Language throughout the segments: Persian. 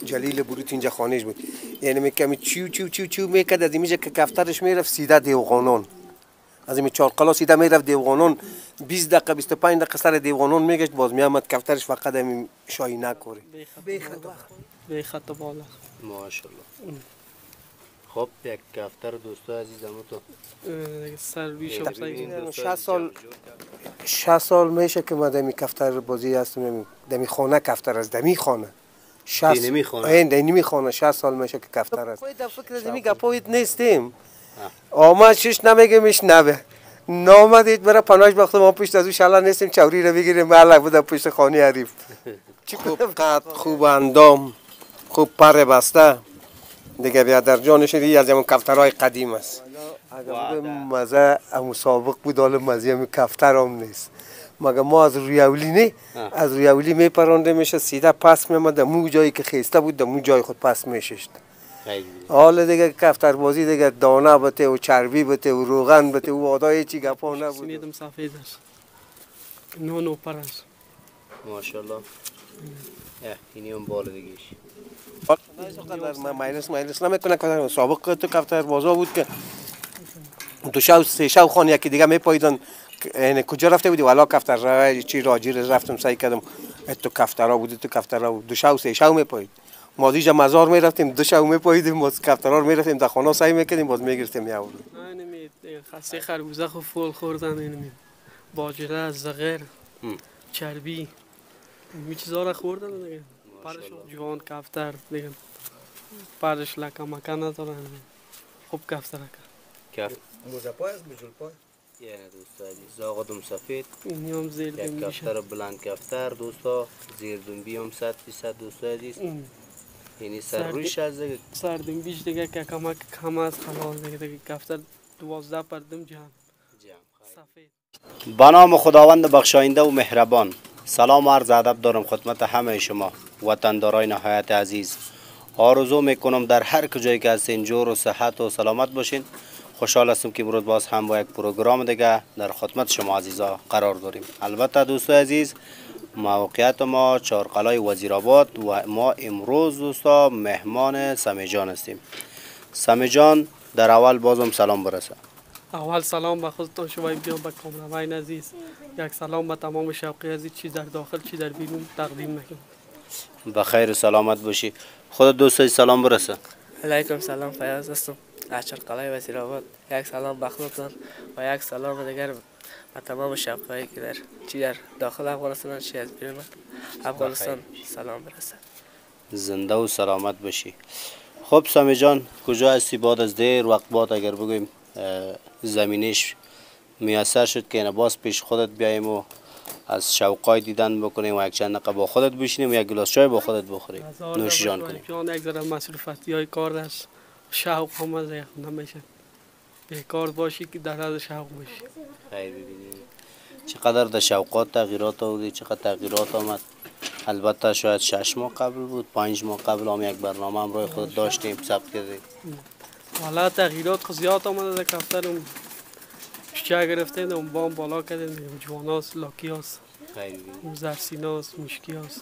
جلیل بروت اینجا خانهش بود. یعنی میکمی چیو چیو چیو چیو میکرد، از اینجا که کفترش میرفت سیده دیوقانون، از این چارقلا سیده میرفت دیوقانون، 20 دقیقه 25 دقیقه سر دیوقانون میگشت، باز میامد کفترش فقط همین شایی نکوره. به خط بالا. ماشاءالله. خب یک کفتر دوستا عزیزم تو سرویش 60 سال میشه که ما دمی کفتر بازی هستم، دمی خانه کفتر از دمی خانه 60 سال میشه که کفتر است. خود فکر از می گپایت نیستیم. آمد شش نمیگه میش نبه نامدید برای پناهش وقت ما پشت از او شلا نیستیم چوری رو بگیریم معلق بود پشت خانه حریف. خوب قد، خوب اندام، خوب پر بسته دیگه، بیا در جانش از همون کفترهای قدیم است. اگر مزه مسابق بود حالا مزه همون کفتر هم نیست. مگه ما از روی اولی نه، از روی اولی میپرانده میشه سیده پس میمد مو جایی که خیسته بود مو جای خود پس میششت. حالا دیگه کفتر بازی دیگه دانه بته و چربی بته و روغن بته و آدای چی گپا نبود. سمیدم سفید است. نو پر است. ماشاءالله. اینی هم بالا دیگهش. مایلس نمیکنه که سابق تو کفتر بازا بود که دو شو سه شو خان یکی دیگه میپاییدن. یعنی کجا رفته بودی والا کفتر را چی راجی رفتم سعی کردم تو کفترها بود تو کفترها بود دو شو سه شو میپایید. ما دیجا مزار میرفتیم دو شو میپاییدیم باز کفترها رو میرفتیم در خانه سعی میکردیم باز میگرفتیم میآوردیم. نه نمی خاصه خربوزه خو فول خوردن نمی باجره زغر چربی می چیزا را خوردن دیگه. پرش جوان کفتر دیگه پرش لکه مکان ندارن. خوب کفتر کف موزه پای از بجول پای یه دوستا عزیز آقا دم سفید اینم زیر یک کفتر بلند کفتر دوستا زیر دنبی هم 100% دوستا عزیز. یعنی سر رویش از دیگه سر دنبیش دیگه که کم از حلال دیگه کفتر 12 پردم جان سفید. به نام خداوند بخشاینده و مهربان. سلام و عرض ادب دارم خدمت همه شما وطندارای نهایت عزیز. آرزو میکنم در هر کجایی که هستین جور و صحت و سلامت باشین. خوشحال هستم که امروز باز هم با یک پروگرام دیگه در خدمت شما عزیزا قرار داریم. البته دوستای عزیز موقعیت ما چهارقلای وزیرآباد و ما امروز دوستا مهمان سمیجان هستیم. سمیجان در اول بازم سلام برسه. اول سلام به خودتان شما بیان به کامران عزیز. یک سلام به تمام شوقی عزیز چی در داخل چی در بیرون تقدیم میکنم. به خیر و سلامت باشی. خود دوستای سلام برسه. علیکم سلام فیاض هستم از چهارقلای وزیرآباد. یک سلام به خودتان و یک سلام دیگر به تمام شوقی که در چی در داخل افغانستان چی از بیرون افغانستان سلام برسه. زنده و سلامت باشی. خب سامی جان کجا هستی بعد از دیر وقت بعد اگر بگویم زمینش میسر شد که باز پیش خودت بیاییم و از شوقای دیدن بکنیم و یک چند دقیقه با خودت بشینیم و یک گلاس چای با خودت بخوریم نوش جان کنیم. جان یک ذره مصروفاتی های کار داشت شوق هم از نمیشه بیکار باشی که در حد شوق باشی. خیر ببینیم چقدر در شوقات تغییرات آوردی چقدر تغییرات آمد. البته شاید 6 ماه قبل بود 5 ماه قبل هم یک برنامه هم روی خود داشتیم ثبت کردیم. والا تغییرات خود زیاد آمده در کفتر چه گرفتیم اون بام بالا کردیم جواناس لاکیاس زرسیناس مشکیاس.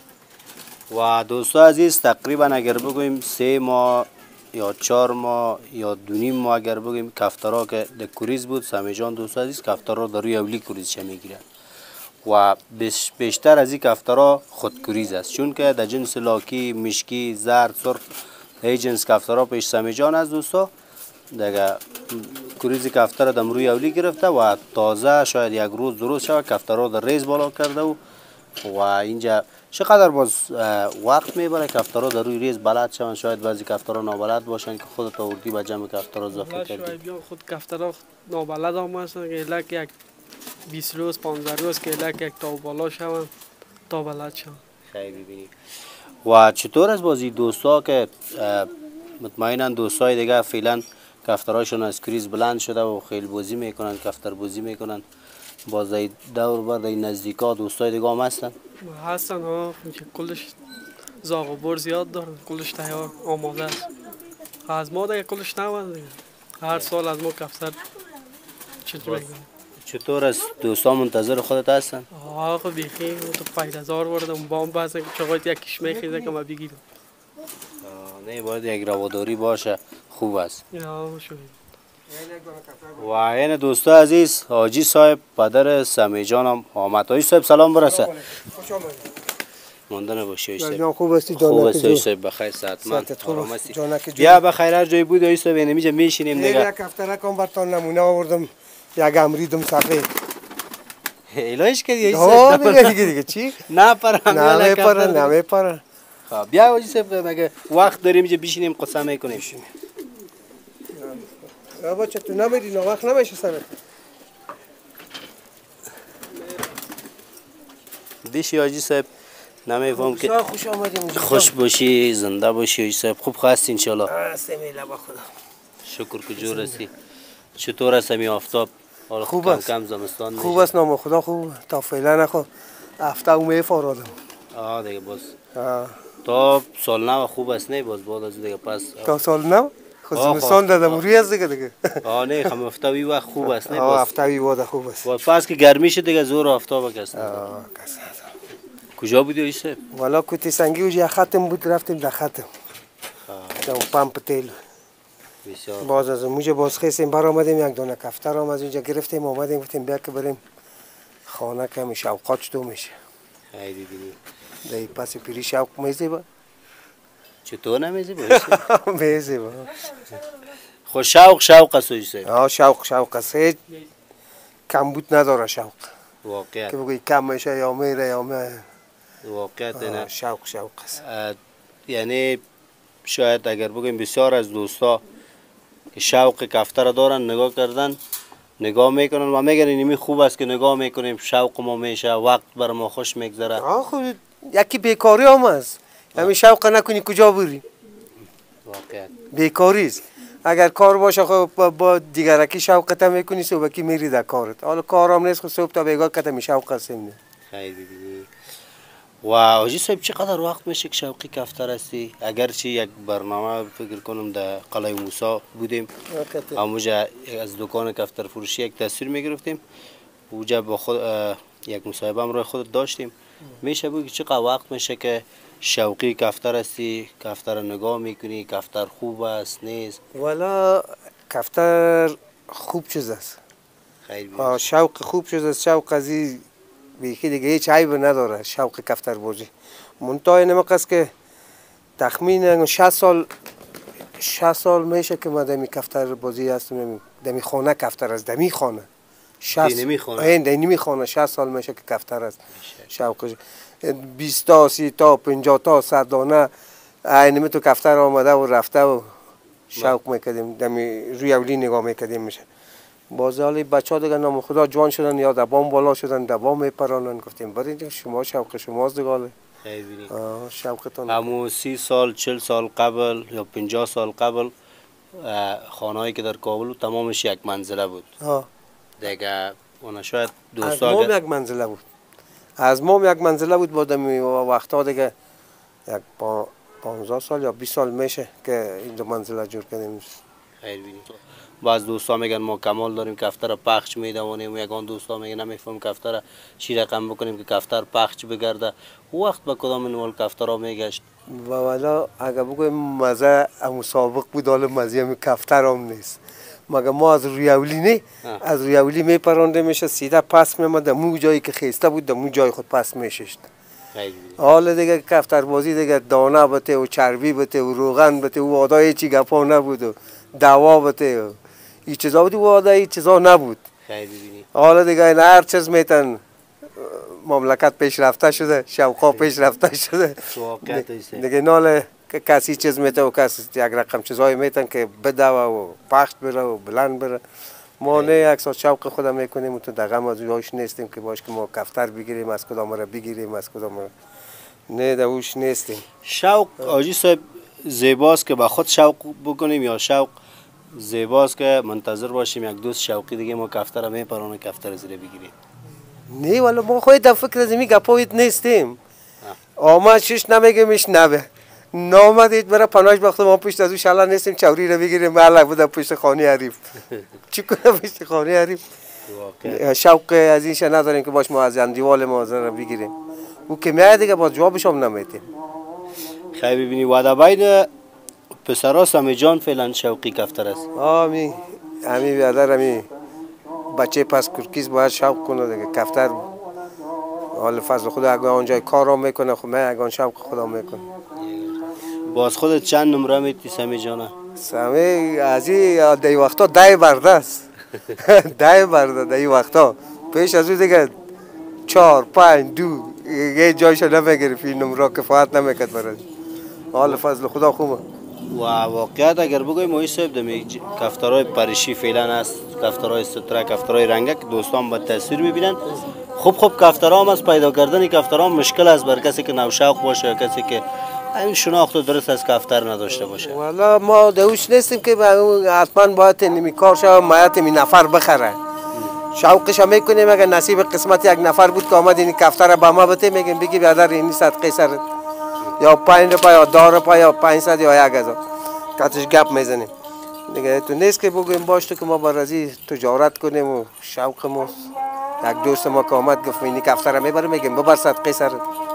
و دوستا عزیز تقریبا اگر بگویم 3 ماه یا 4 ماه یا 2.5 ماه اگر بگویم کفترها که در کوریز بود سمیجان دوستا عزیز کفترها در روی اولی کوریزش میگیرن و بیشتر از این کفترها خود کوریز است چون که در جنس لاکی مشکی زرد سرخ ای جنس کفترها پیش سمیجان است دوستا دیگه کوریز کفتر در روی اولی گرفته و تازه شاید یک روز درست شود کفترها در ریز بالا کرده و اینجا چقدر باز وقت میبره کفترها در روی ریز بلد شوند. شاید بعضی کفترها نابلد باشن که خودت آوردی به جمع کفترها اضافه کردی. شاید خود کفترها نابلد هم هستن که الک یک 20 روز 15 روز که الک یک تا بالا شوند تا بلد شوند. خیلی ببینی و چطور از بازی دوستا که مطمئنا دوستای دیگه فعلا کفترهاشون از کریز بلند شده و خیلی بازی میکنن کفتر بازی میکنن باز دور بر نزدیکا دوستای دیگه هم هستن ها کلش زاغ و بر زیاد دارن کلش تیار آماده است از ما دیگه کلش نوند هر سال از ما کفتر چطور است دوستا منتظر خودت هستن؟ آخه بیخی تو 5000 وردم بام بس چقدر یکیش میخیزه که ما بگیرم نه باید یک رواداری باشه خوب است. یا شوی. و این دوستا عزیز حاجی صاحب پدر سمی جانم آمد. حاجی صاحب سلام برسه. خوش آمدید. مانده نباشی حاجی جان صاحب. خوب هستی خوب جانک است حاجی صاحب بخیر صحتمند. صحتت خوب است جانک بیا بخیر هر جایی بود حاجی صاحب اینجا میشینیم دیگه. یک هفته کم برتون نمونه آوردم یک امریدم سفید. الهش کردی حاجی ها صاحب. دیگه چی؟ نه پرم. نمیپره. خب بیا حاجی صاحب مگه وقت داریم اینجا بشینیم قصه میکنیم. بابا چطور نمیری نه وقت نمیشه سرت. دیشی حاجی صاحب نمیفهم که خوش آمدیم. خوش باشی زنده باشی حاجی صاحب خوب هستی ان شاء الله. سمیلا با خدا. شکر که جور هستی. چطور است می آفتاب؟ خوب است. کم زمستان میشه. خوب است نام خدا خوب تا فعلا نخو هفته میفارادم. دیگه باز تا سال نو خوب است نه باز بعد از دیگه پس تا سال نو خود زمستان دادم روی از دیگه نه خم هفته وی وقت خوب است نه باز هفته وی وقت خوب است باز پس که گرمی شد دیگه زور آفتاب است. کجا بودی حاجی صاحب؟ والا کوتی سنگی وجه ختم بود رفتیم در ختم در پمپ تیل بسیار باز از موجه باز خیسیم بر آمدیم یک دانه کفتر هم از اونجا گرفتیم آمدیم گفتیم بیا که بریم خانه که همیشه اوقات تو میشه خیلی بینی در پس پیری شوق میزی با چطور نمیزی با میزی با خود شوق است حاجی صاحب. شوق است هیچ کم بود نداره شوق واقعا که بگوی کم میشه یا میره یا میره واقعا نه شوق است یعنی شاید اگر بگیم بسیار از دوستا که شوق کفتر دارن نگاه کردن نگاه میکنن و میگن اینمی خوب است که نگاه میکنیم شوق ما میشه وقت بر ما خوش میگذره. خود یکی بیکاری هم است همین شوق نکنی کجا بری واقعا بیکاری است اگر کار باشه خب با دیگرکی شوقت میکنی صبح کی میری در کارت حالا کارم نیست خب صبح تا بیگاه کت می شوق هستیم خیلی ببینی و حاجی صاحب چقدر وقت میشه که شوقی کفتر هستی اگرچه یک برنامه فکر کنم در قلعه موسی بودیم همونجا از دکان کفتر فروشی یک تصویر میگرفتیم اونجا با خود یک مصاحبه هم روی خود داشتیم میشه بگی چقدر وقت میشه که شوقی کفتر هستی کفتر نگاه میکنی کفتر خوب است نیست والا کفتر خوب چیز است خیلی شوق خوب چیز است شوق ازی بیخی دیگه هیچ عیب نداره شوق کفتر بازی منتها این است که تخمین 60 سال میشه که ما دمی کفتر بازی هستم دمی خانه کفتر است دمی خانه 60 سال میشه که کفتر است شوقش 20 تا 30 تا 50 تا 100 دانه اینمی تو کفتر آمده و رفته و شوق میکردیم دمی روی اولی نگاه میکردیم میشه باز حالی بچه ها دیگه نام خدا جوان شدن یا دبام بالا شدن دبام میپرانن گفتیم برید شما شوق شماست دیگه خیلی شوقتون همون 30 سال 40 سال قبل یا 50 سال قبل خانه‌ای که در کابل تمامش یک منزله بود دیگه اون شاید از ما یک منزله بود از ما یک منزله بود بعد وقتا دیگه یک 15 سال یا 20 سال میشه که این دو منزله جور کردیم خیلی بینید بعض دوستا میگن ما کمال داریم کفتر پخش میدوانیم و یگان دوستا میگن نمیفهم کفتر چی رقم بکنیم که کفتر پخش بگرده وقت به کدام نوال کفترها میگشت و والا اگه بگویم مزه مسابق بود حالا مزه هم کفتر هم نیست مگه ما از روی اولی نه از روی اولی میپرانده میشه سیده پس میمد دمو جایی که خیسته بود دمو جای خود پس میششت حالا دیگه کفتر بازی دیگه دانه بته و چربی بته و روغن بته و آدای چی گپا نبود و دوا بته و این چیزا بود و آدای چیزا نبود حالا دیگه این هر چیز میتن مملکت پیشرفته شده شوقا پیشرفته شده دیگه نال کسی چیز میته و کسی یک رقم چیزایی میتن که بدوه و پخت بره و بلند بره ما نه اکسا شوق خودم میکنیم و تو دقیقا از اوش نیستیم که باش که ما کفتر بگیریم از کدام را بگیریم از کدام را نه در اوش نیستیم شوق حاجی صاحب زیباست که با خود شوق بکنیم یا شوق زیباست که منتظر باشیم یک دوست شوقی دیگه ما کفتر را میپرانه کفتر زیره بگیریم نه والا ما خواهی در فکر از این گپایت نیستیم آمد شش نمیگه میشنوه نامدید برای پناهش بخته ما پشت از او شلا نیستیم چوری رو بگیریم معلق بود پشت خانه حریف چی کنه پشت خانه حریف شوق از این شا نداریم که باش ما از اندیوال ما رو بگیریم او که میاد دیگه باز جوابش هم نمیتیم خیلی ببینی وعده بین پسرا سمی جان فعلا شوقی کفتر است. امی برادر امی بچه پس کرکیز باید شوق کنه دیگه. کفتر حال فضل خدا اگه آنجای کارام میکنه خب من اگه شوق خدا میکنه. باز خودت چند نمره میتی سمی جانه؟ سمی از این دی وقتا 10 برده است. 10 برده دی وقتا. پیش از اون دیگه 4 5 2 یه جایش نمیگرفت، این نمره کفایت نمیکرد برای حال فضل خدا خوبه. و واقعیت اگر بگویم ما صاحب دمی کفترهای پرشی فعلا است، کفترهای ستره، کفترهای رنگک دوستان با تصویر میبینن. خوب کفترها هم از پیدا کردن کفترها مشکل است بر کسی که نوشوق باشه، کسی که این شناخت درست از کفتر نداشته باشه. والا ما دوش نیستیم که حتما باید نمی کار شو مایت می نفر بخره. شوقش هم میکنیم اگر نصیب قسمت یک نفر بود که آمد این کفتر به ما بده میگیم بگی برادر این صدقه سر یا 5 روپیه یا 10 روپیه یا 500 یا 1000 کاتش گپ میزنیم دیگه. تو نیست که بگویم باش تو که ما برازی تجارت کنیم و شوقمون. یک دوست ما که آمد گفت این کفتر میبره میگیم ببر صدقه سر.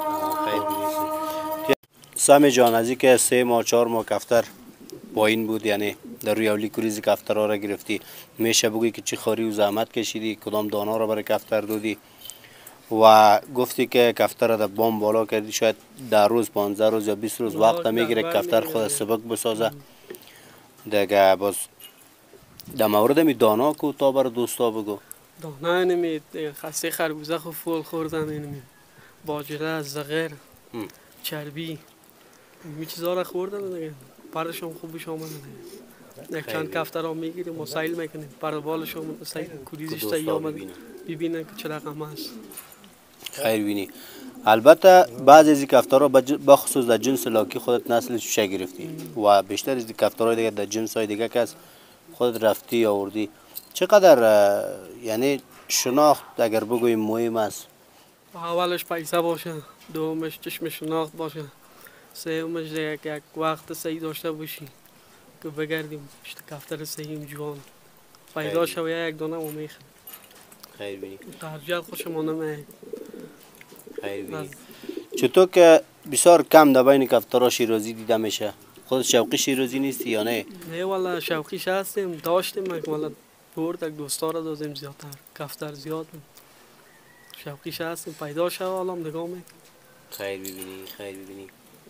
سمی جان از اینکه 3 ماه 4 ماه کفتر با این بود، یعنی در روی اولی کوریز کفترها را گرفتی، میشه بگویی که چی خاری و زحمت کشیدی، کدام دانا را برای کفتر دادی و گفتی که کفتر را در بام بالا کردی، شاید 10 روز 15 روز یا 20 روز وقت میگیره کفتر خود سبک بسازه دیگه. باز در مورد می دانا کو تا بر دوستا بگو. دانا نمی خسته خربوزه خو فول خوردن نمی باجره زغر چربی می چیزا را خوردن دیگه. پرشون خوبش آمده دیگه. یک چند کفتر را میگیریم و سیل میکنیم پر بالشون سیل کوریزش تایی آمد ببینن که چه رقم است. خیر بینی. البته بعضی از این کفترها بخصوص در جنس لاکی خودت نسلش چه گرفتی و بیشتر از این کفترهای دیگه در جنس های دیگه که خودت رفتی آوردی. چقدر یعنی شناخت اگر بگوییم مهم است؟ اولش پیسه باشه، دومش چشم شناخت باشه، سومش دیگه که یک وقت صحیح داشته باشی که بگردیم پشت کفتر صحیح جوان پیدا شو یک دانه و میخوام. خیر بینی. ترجیح خوشم نمیاد. خیر بینی. چطور که بسیار کم در بین کفترها شیرازی دیده میشه، خود شوقی شیرازی نیستی یا نه؟ نه والا شوقیش هستیم، داشتیم والا برد یک دوستا را دادیم زیادتر کفتر زیاد شوقیش هستیم پیدا شو حالا نگاه میکنیم. خیر ببینی.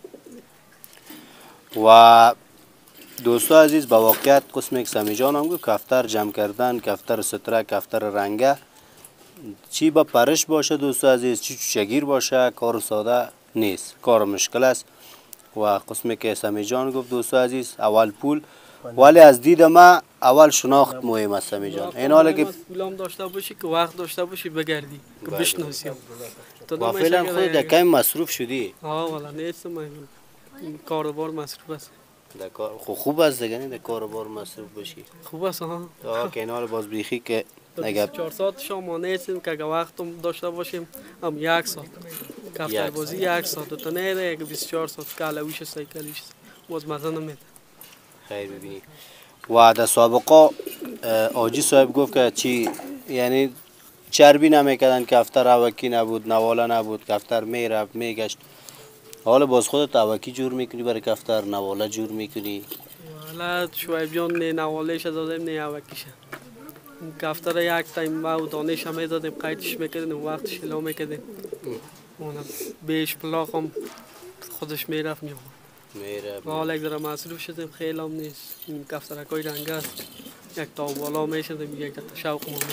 و دوستا عزیز با واقعیت قسم یک سمی جان هم گفت کفتر جمع کردن، کفتر ستره، کفتر رنگه چی با پرش باشه دوستا عزیز، چی چوچگیر باشه کار ساده نیست، کار مشکل است. و قسمی که سمی جان گفت دوستا عزیز اول پول، ولی از دید ما اول شناخت مهم است سمی جان. این حاله که پولام داشته باشی که وقت داشته باشی بگردی که بشناسی. و فعلا خود در کم مصروف شدی؟ والا نیستم من کاروبار مصروف است. خوب است دیگه، در کاروبار مصروف باشی خوب است ها. که این حال باز بیخی که اگر 4 ساعت شما نیستیم که اگه وقت داشته باشیم هم 1 ساعت کفتر بازی 1 ساعت تا نه دیگه 24 ساعت کالویش سایکلیش باز مزه نمیده. خیر ببینی. و در سابقه آجی صاحب گفت که چی یعنی چربی نمیکردن، کفتر اوکی نبود، نواله نبود، کفتر میرفت میگشت. حالا باز خودت اوکی جور میکنی برای کفتر، نواله جور میکنی؟ والا شعیب جان نه نوالهش دادیم نه اوکیش. کفتر یک تایم ما دانش هم دادیم قیدش میکردیم وقتش الا میکردیم اونم بیش پلاخ هم خودش میرفت میام. حالا یک ذره مصروف شدیم خیلی هم نیست. این کفترکای رنگ است یک تا بالا میشدیم یک تا شوق ما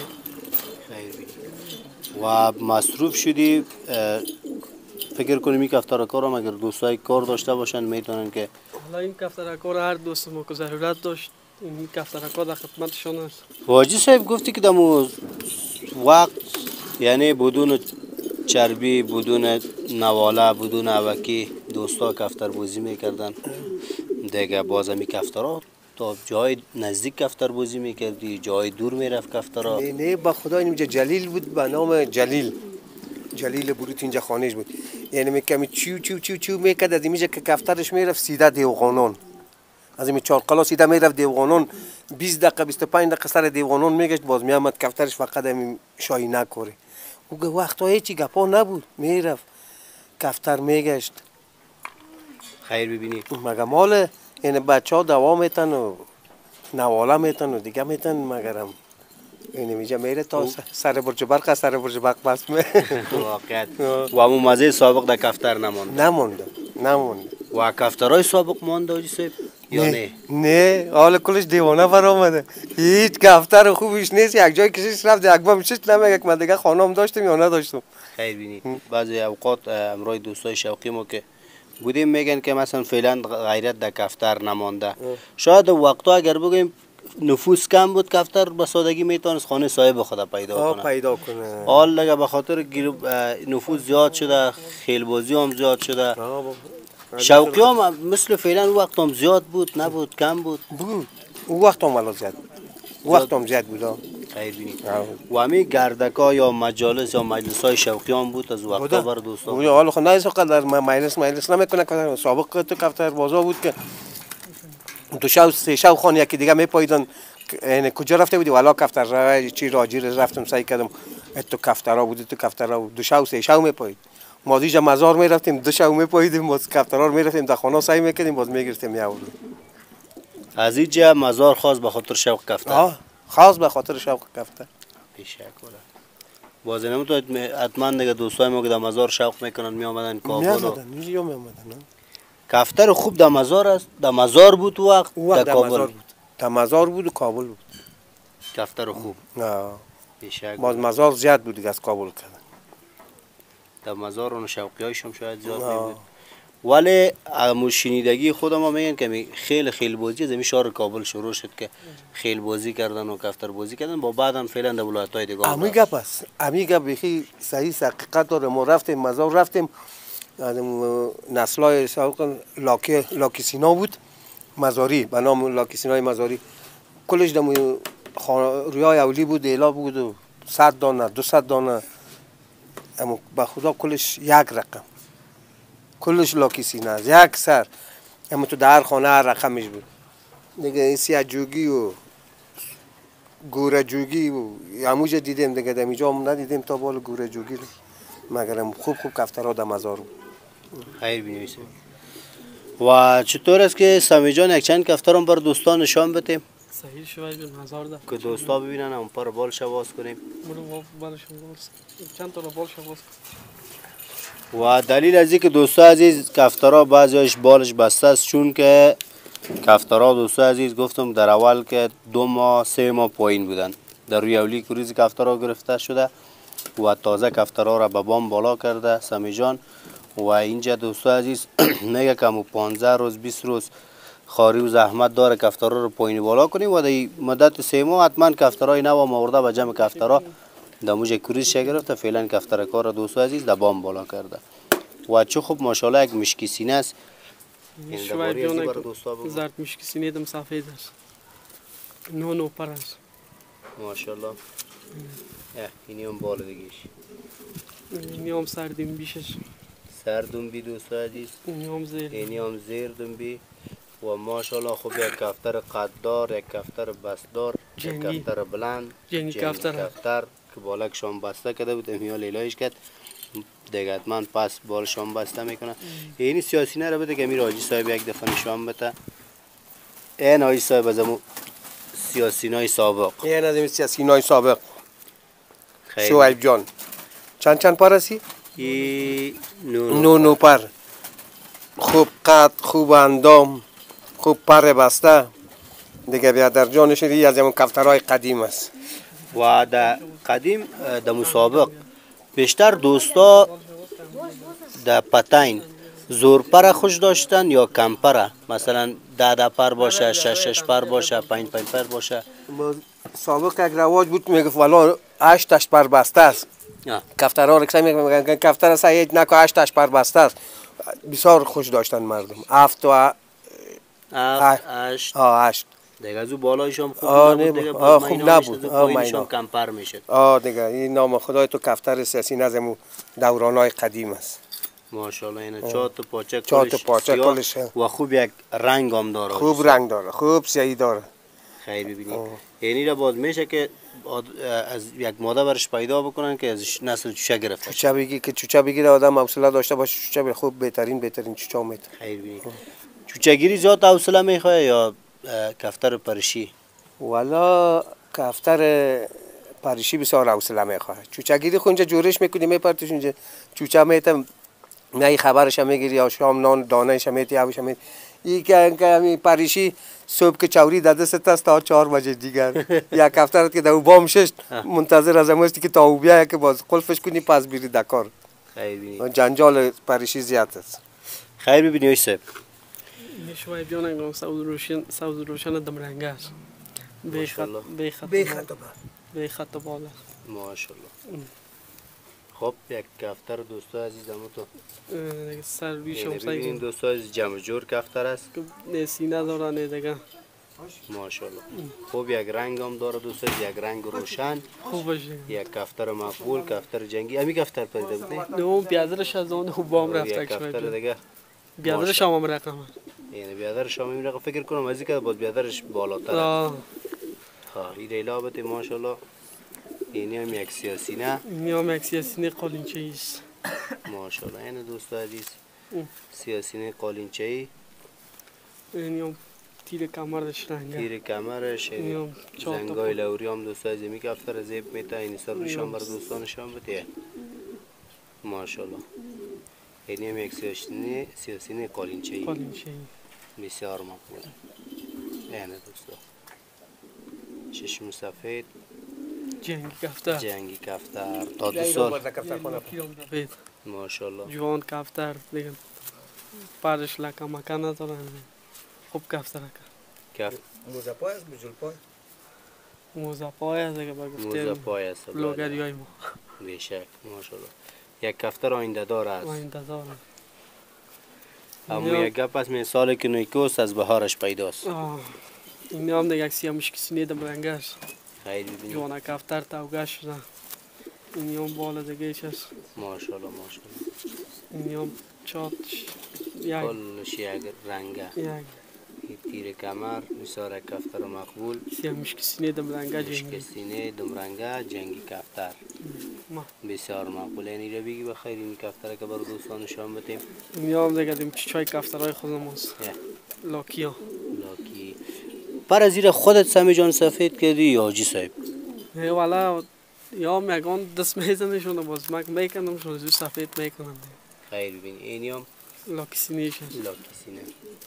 و مصروف شدی. فکر کنیم این کفترکا رو اگر دوستای کار داشته باشن میتونن که حالا این کفترکا رو هر دوست ما که ضرورت داشت این کفترکا در خدمتشان است. واجی صاحب گفتی که دمو وقت یعنی بدون چربی، بدون نواله، بدون اوکی دوستا کفتر بازی میکردن دیگه. باز همی کفترها تا جای نزدیک کفتر بازی میکردی، جای دور میرفت کفترها؟ نه با خدا اینجا جلیل بود به نام جلیل بروت اینجا خانهش بود. یعنی میکمی چیو میکرد از اینجا که کفترش میرفت سیده دیوغانون، از این چارقلا سیده میرفت دیوغانون 20 دقیقه 25 دقیقه سر دیوغانون میگشت باز میامد کفترش فقط همین شایی نکوره. اون وقتا هیچی گپا نبود، میرفت کفتر میگشت. خیر ببینی مگه مال این بچه ها دوا میتن و نواله میتن و دیگه میتن مگرم این میجا میره تا سر برج برق سر برج برق بس می واقعا و همون مزه سابق در کفتر نمونده و کفترهای سابق مانده حاجی صاحب یا نه حالا کلش دیوانه برآمده هیچ کفتر خوبیش نیست یک جای کشش رفت یک بار میشه نمیگه که من دیگه خانم داشتم یا نداشتم خیر بینی بعضی اوقات امروز دوستای شوقی ما که بودیم میگن که مثلا فعلا غیرت در کفتر نمانده شاید وقتا اگر بگیم نفوس کم بود کفتر به سادگی میتونست خانه صاحب خود پیدا کنه حال دیگه به خاطر نفوس زیاد شده خیلبازی هم زیاد شده شوقی هم مثل فعلا وقت هم زیاد بود نبود کم بود اون وقت هم ولی زیاد وقت هم زیاد بود خیر بینی و همین گردکا یا مجالس یا مجلس های شوقی هم بود از وقتا بر دوستان حالا خب نه قدر مجلس نمیکنه که سابق تو کفتر بازار بود که دو شو سه شو خان یکی دیگه میپاییدن یعنی کجا رفته بودی والا کفتر چی راجی رفتم سعی کردم تو کفترها بودی تو کفترها دو شو سه شو میپایید ما دیگه مزار میرفتیم دو شو میپاییدیم باز کفترها رو میرفتیم در خانه سعی میکردیم باز میگرفتیم میآوردیم از اینجا مزار خاص به خاطر شوق کفتر خاص به خاطر شوق کفتر بیشک ولا باز نمیتونید حتما دیگه دوستای ما که در مزار شوق میکنن میآمدن کابل میآمدن کفتر خوب در مزار است در مزار بود وقت در کابل بود در مزار بود و کابل بود کفتر خوب بیشک باز مزار زیاد بود دیگه از کابل کردن در مزار اون شوقیایش هم شاید زیاد بود ولی شنیدگی خود ما میگن که خیل بازی از این شهر کابل شروع شد که خیل بازی کردن و کفتر بازی کردن با بعدن فعلا در ولایت‌های دیگه امیگا پس امیگا بخی صحیح حقیقت داره ما رفتیم مزار رفتیم نسل‌های سابق لاکی سینا بود مزاری به نام لاکی سینای مزاری کلش دم رویای اولی بود دیلا بود و 100 دانه 200 دانه اما به خدا کلش یک رقم کلش لاکی سینا از یک سر اما تو در خانه هر رقمش بود دیگه این سیاه جوگی و گوره جوگی و هموجه دیدیم دیگه دمیجا هم ندیدیم تا بال گوره جوگی رو مگرم خوب کفترها در مزار بود خیر بینویسیم و چطور است که سمی جان یک چند کفتر هم بر دوستان نشان بدیم صحیح شوید جون هزار ده که دوستا ببینن هم پر بال شواز کنیم برو بالش باز چند تا بال شواز و دلیل از اینکه دوستا عزیز کفترها بعضیش بالش بسته است چون که کفترها دوستا عزیز گفتم در اول که 2 ماه 3 ماه پایین بودن در روی اولی کوریز کفترها گرفته شده و تازه کفترها را به بام بالا کرده سمی جان و اینجا دوستا عزیز میگه که 15 روز 20 روز خاری و زحمت داره کفترها رو پایین بالا کنیم و در مدت 3 ماه حتما کفترهای نو مورده به جمع کفترها در موج کوریز گرفته فعلا کفتر کار دوستا عزیز در بام بالا کرده و چه خوب ماشاءالله یک مشکی سینه است شوید جان زرد مشکی سینه دم سفید است نو پر است ماشاءالله اینی هم بالا دیگهش اینی هم سردیم بیشش سردم بی دوستا عزیز اینی هم زیر دم بی و ماشاءالله خوب یک کفتر قددار یک کفتر بستدار یک کفتر بلند جنگی کفتر که بالک شام بسته کرده بود امیا لیلایش کرد دیگه حتما پس بال شام بسته میکنه اینی سیاسی نه رو بده که امیر حاجی صاحب یک دفعه نشان بده این حاجی صاحب از امو سیاسینای سابق این از این سیاسینای سابق شویب جان چند پارسی؟ نو پر خوب قد خوب اندام خوب پر بسته دیگه بیا در جانش دیگه از همون کفترهای قدیم است و در قدیم در مسابق بیشتر دوستا در پتین زورپر خوش داشتن یا کمپره مثلا 10 پر باشه 6 پر باشه 5 پر باشه سابق یک رواج بود میگفت والا 8 پر بسته است کفترها رو که میگن کفتر سعید نکو 8 پر بسته است بسیار خوش داشتن مردم 7 و 8 دیگه از اون بالایش هم خوب نبود دیگه خوب نبود پایینش هم کمپر میشد دیگه این نام خدای تو کفتر سیاسی نظم دورانای قدیم است ماشاءالله اینه چات و پاچه کلش و خوب یک رنگ هم داره خوب رنگ داره خوب سیاهی داره خیر ببینید یعنی را باز میشه که از یک ماده برش پیدا بکنن که از نسل چوچه گرفته چوچه بگیره آدم حوصله داشته باشه چوچه خوب بهترین چوچه میده خیر ببینید چوچگیری زیاد حوصله میخواه یا کفتر پرشی؟ والا کفتر پریشی بسیار حوصله میخواد. چوچگیری خونجا جورش میکنی میپرتش اونجا چوچه میتم نه خبرش میگیری یا شام نان دانهش میتی آبش میتی. این که همین پریشی صبح که چوری در دست است تا 4 بجه دیگر یک کفتر که در بام شش منتظر از امستی که تا او بیای که باز قلفش کنی پس بیری دکار. خیر بینی جنجال پریشی زیاد است. خیر ببینی سب شما بیان سوز روشن دم رنگ است. به خط بالا. ماشاءالله. خب یک کفتر دوستا عزیزم تو سر روی شما ببینین دوستا عزیز جمع جور کفتر است که سینه داره نه دیگه. ماشاءالله. خوب یک رنگ هم داره دوستا، یک رنگ روشن خوب باشه. یک کفتر مقبول، کفتر جنگی. امی کفتر پریده بود نه اون بیادرش از اون بام رفته یک کفتر دیگه بیادرش هم رقم یعنی بیادرش هم این فکر کنم از اینکه باز بیادرش بالاتر است. این ریلابت ماشاءالله. اینی هم یک سیاسینه. اینی هم یک سیاسینه قالینچه است. ماشاءالله. این دوستا عزیز سیاسینه قالینچه ای. اینی هم تیر کمرش رنگه. تیر کمرش. زنگای لوری هم دوستا عزیز می کفتر زیب میته. این سر روشان بر دوستانشان بده. ماشاءالله. اینی هم یک سیاسینه قالینچه ای. بسیار مقبول. این دوستا. چشم سفید. جنگی کفتر. جنگی کفتر. تا 2 سال. ماشاءالله. جوان کفتر دیگه. پرش لکه مکان نداره. خوب کفتر کفت. موزه پای است بجل پای. موزه پای است دیگه با گفتیم. موزه پای است. لوگری های ما. بیشک ماشاءالله. یک کفتر آینده دار است. آینده دار. اما یک گپ است مثال که نیکوست از بهارش پیداست. این هم دیگه یک سیامش کسی دم رنگش. خیلی ببینید. جوان کفتر توگش شده. این هم بالا دیگه است. ماشاءالله ماشاءالله. این هم چاتش. کلش یک رنگه. تیر کمر بسیار کفتر مقبول. سیامش کسی دم رنگه جنگی. سینه دم رنگه جنگی کفتر. بسیار مقبول. اینی رو بگی بخیر این کفتر که برای دوستان نشان بدیم. این هم دیگه دیم چای کفترهای خودم است. لاکی ها. لاکی. پر از زیر خودت سمی جان سفید کردی یا حاجی صاحب؟ نه والا یا مگان دست میزنشون باز مگ میکنم شون زو سفید میکنم. خیر ببین اینی هم لاکی سینه شد. لاکی سینه.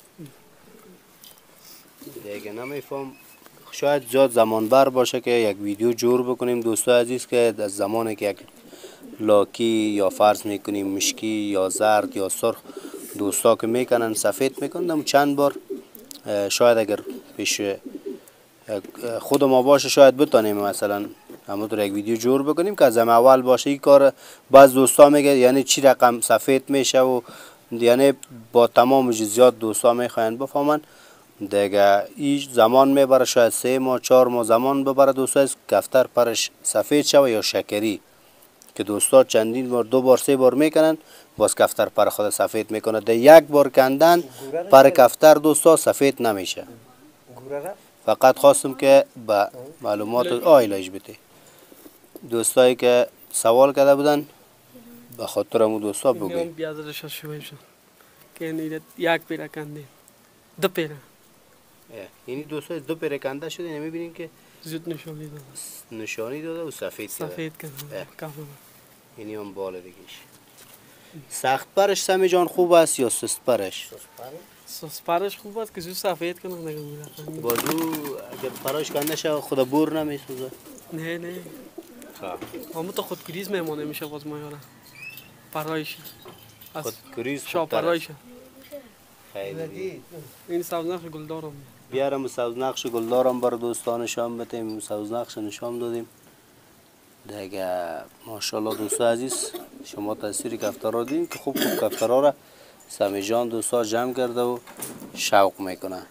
دیگه نمیفهم شاید زیاد زمان بر باشه که یک ویدیو جور بکنیم دوستا عزیز که از زمانی که یک لاکی یا فرض میکنیم مشکی یا زرد یا سرخ دوستا که میکنن سفید میکنن چند بار شاید اگر پیش خود ما باشه شاید بتونیم مثلا همونطور یک ویدیو جور بکنیم که از اول باشه این کار. بعض دوستا میگه یعنی چی رقم سفید میشه و یعنی با تمام جزئیات دوستا میخواین بفهمن دیگه این زمان میبره شاید 3 ماه 4 ماه زمان ببره دوستا کفتر پرش سفید شوه یا شکری که دوستا چندین بار 2 بار 3 بار میکنن باز کفتر پر خود سفید میکنه. ده یک بار کندن پر کفتر دوستا سفید نمیشه. فقط خواستم که با معلومات آیلایش بده دوستایی که سوال کرده بودن به خاطر امو دوستا بگی. اینم بیادرش شوی شد که این یک پیره کنده 2 پیره. یعنی دوستا 2 پیره کنده شده نمیبینین که زود نشانی داده و سفید کرده. اینی هم بالا دیگهش. سخت پرش سمی جان خوب است یا سست پرش؟ سست پرش خوب است که زود سفید کنه نگه بازو اگر پرش کنده شد خدا بور نمیسوزه. نه همون تو خود گریز میمونه میشه باز مایاره پرایش خود گریز شا پرایش. خیلی این سبزنخش گلدارم بیارم سبزنخش گلدارم بر دوستان نشان بدیم. سبزنخش نشان دادیم دیگه. ماشاءالله دوستا عزیز شما تصویر کفتر را دیدین که خوب کفتر را سمی جان دوستا جمع کرده و شوق میکنه.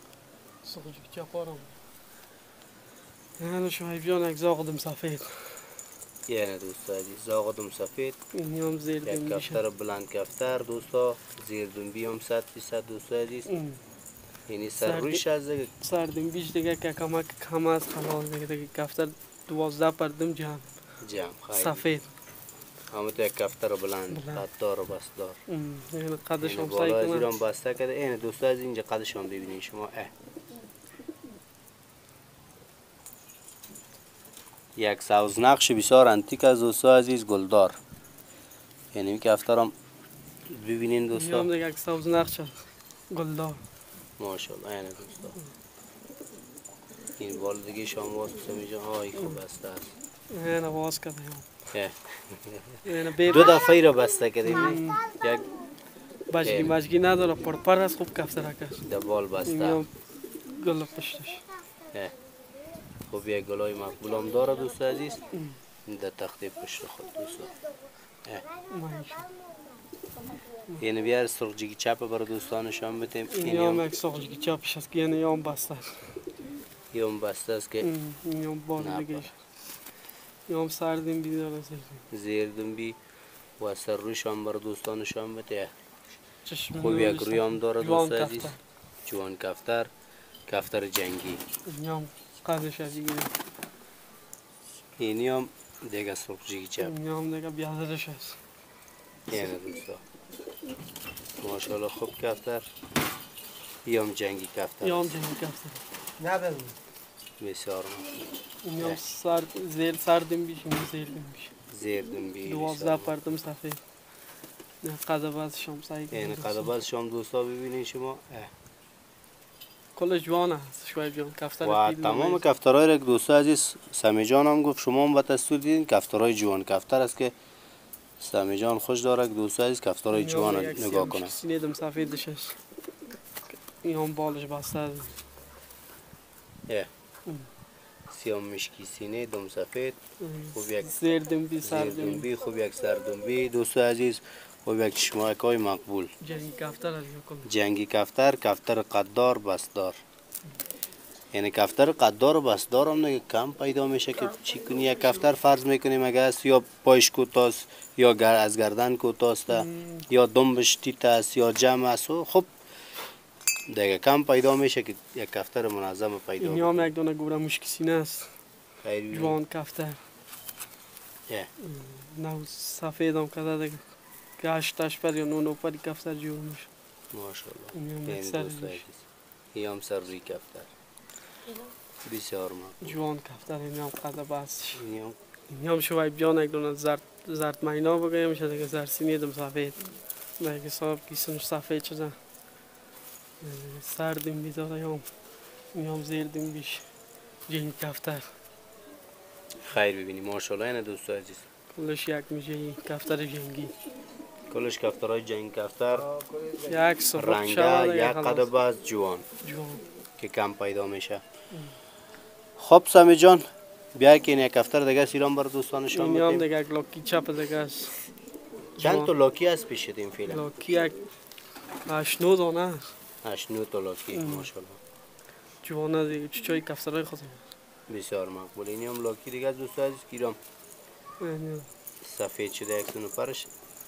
یعنی شما بیان یک زاغدم سفید. یعنی دوستا عزیز زاغدم سفید. این هم زیر دنبی یک کفتر بلند کفتر دوستا زیر دنبی هم 100% دوستا عزیز. یعنی سر رویش از دیگه سر دنبیش دیگه که کم از خلال دیگه کفتر 12 پردم جمع سفید. اما تو یک کفتر بلند قددار و بستدار. این قدش هم سعی بالا از کنم. ایران بسته کرده. این دوستا از اینجا قدش هم ببینید شما. یک سوز نقش بسیار انتیک از دوستا عزیز گلدار. یعنی این کفتر هم ببینین دوستا. هم دیگه یک سوز نقش گلدار. ماشاءالله این دوستا. این بال دیگه شما باز سمیجان های خوب بسته است. این آواز کرده دو دفعه ای را بسته کردیم. یک بجگی نداره پر از خوب کفتر کش. دبال بسته. این گل پشتش. خوب یک گلای مقبول هم داره دوست عزیز. در تخته پشت خود دوستا. این بیار سرخجگی چپ برای دوستانشان بتیم. این هم یک سرخجگی چپش است که این هم بسته است. این هم بسته است که این هم بال دیگه این هم سردیم بیدار زیردنبی و سر روش هم برای دوستانشان بته. خوب یک روی هم داره دوست عزیز. جوان کفتر. کفتر جنگی. این هم قدش از دیگه. اینی هم دیگه سرخجگی چپ. این هم دیگه بیادرش است. این دوستا. ماشاءالله خوب کفتر. این هم جنگی کفتر. این هم جنگی کفتر. نه بسیار این هم زیر سردیم بیش این زیردیم بیش. زیردنبی. 12 پرتم سفید. قدباز شام سعی کنیم. این قدباز شام دوستا ببینید شما. کل جوان است شویب جان کفتر. و تمام کفترهای را که دوستا عزیز سمی جان هم گفت شما هم به تصویر دیدین کفترهای جوان کفتر است که سمی جان خوش داره که دوستا عزیز کفترهای جوان نگاه کنه. سینیدم سفیدش است. این هم بالش بسته است. سیام مشکی سینه دم سفید. خوب یک زیردنبی سردنبی. خوب یک سردنبی دوستا عزیز. خوب یک چشمک های مقبول. جنگی کفتر است. جنگی کفتر. کفتر قددار بستدار. یعنی کفتر قددار و بستدار هم دیگه کم پیدا میشه که چی کنی. یک کفتر فرض میکنیم اگه است یا پایش کوتاست یا از گردن کوتاست یا دنبش تیت است یا جمع است. خب دیگه کم پیدا میشه که یک کفتر منظم پیدا کنی. این هم یک دونه گوره مشکی سینه است. جوان کفتر. نه سفید هم کده دیگه. که 8 پر یا 9 پر کفتر جور میشه. ماشاءالله. این هم سر روی کفتر. بسیار ما. جوان کفتر این هم قده بستش. این هم شویب جان یک دونه زرد مینا بگه میشه دیگه زرد سینه دم سفید. دیگه صاحب کیسنش سفید شده. سردیم بیداره هم. این هم زیردیم بیش. جنگ کفتر. خیر ببینی ماشاءالله این دوستا عزیز. کلش یک میشه این کفتر جنگی. کلش کفترهای جنگ کفتر. یک سرخ رنگه یک قدباز جوان که کم پیدا میشه. خب سمی جان بیا که این یک کفتر دیگه ایران بر دوستانشان میتیم. این هم دیگه یک لاکی چپ دیگه است. چند تا لاکی هست پیش شدیم فعلا؟ لاکی یک 8-9 دانه است. 8-9 تا لاکی ماشاءالله. جوانه دیگه چوچای کفترهای خود بسیار مقبول. این هم لاکی دیگه دوست عزیز که ایران سفید شده یک دونه پرش.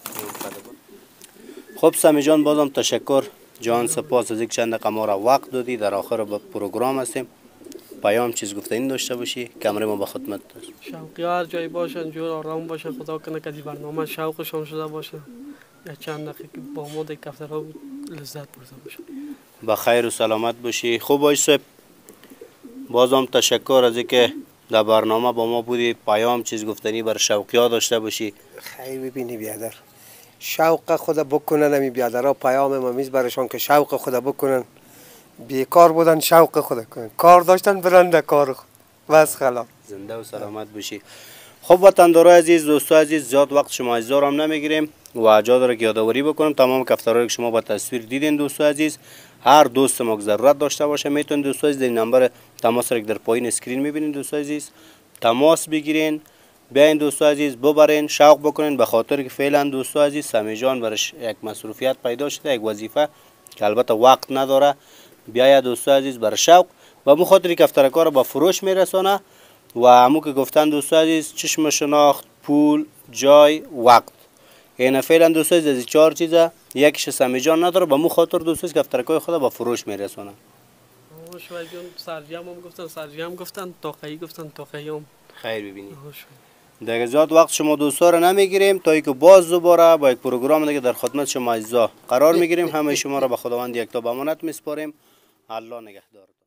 خب سمی جان بازم تشکر جان سپاس از یک چند دقیقه ما را وقت دادی. در آخر پروگرام هستیم. پیام چیز گفتنی داشته باشی کمره ما به خدمت است. شوقی هر جایی باشن جور آرام باشه خدا کنه که این برنامه شوقشان شده باشه یا چند دقیقه با ما در کفترها لذت برده باشه. با خیر و سلامت باشی. خوب آقای صاحب بازم تشکر از اینکه در برنامه با ما بودی. پیام چیز گفتنی بر شوقی‌ها داشته باشی. خیر ببینی بیادر شوق خدا بکنن امی بیادرها پیام ما میز برشان که شوق خدا بکنن. بیکار بودن شوق خدا کنن. کار داشتن برنده کار خود. بس خلاص. زنده و سلامت باشی. خب وطندارای عزیز دوستان عزیز زیاد وقت شما عزیزا هم نمیگیریم و جا داره که یادآوری بکنم تمام کفترهایی که شما با تصویر دیدین دوستان عزیز هر دوست ما ضرورت داشته باشه میتونید دوستان عزیز این نمبر تماس را که در پایین اسکرین میبینین دوستان عزیز تماس بگیرین بیاین دوستان عزیز ببرین شوق بکنین به خاطر که فعلا دوستان عزیز سمی جان برش یک مصروفیت پیدا شده یک وظیفه که البته وقت نداره بیاید دوستان عزیز بر شوق و به خاطر کفترکا را به فروش میرسانه و همو که گفتن دوستان عزیز چشم شناخت پول جای وقت این فعلا دوستان عزیز از 4 چیزه یکیش سمی جان نداره به مو خاطر دوستان عزیز کفترکای خود به فروش میرسانه. شویب جان سرجم هم گفتن سرجم گفتن تاقی گفتن تاقی هم خیر ببینی دیگه زیاد وقت شما دوستا رو نمیگیریم تا اینکه باز دوباره با یک پروگرام دیگه در خدمت شما عزیزا قرار میگیریم. همه شما را به خداوند یکتا به امانت میسپاریم. الله نگهدار.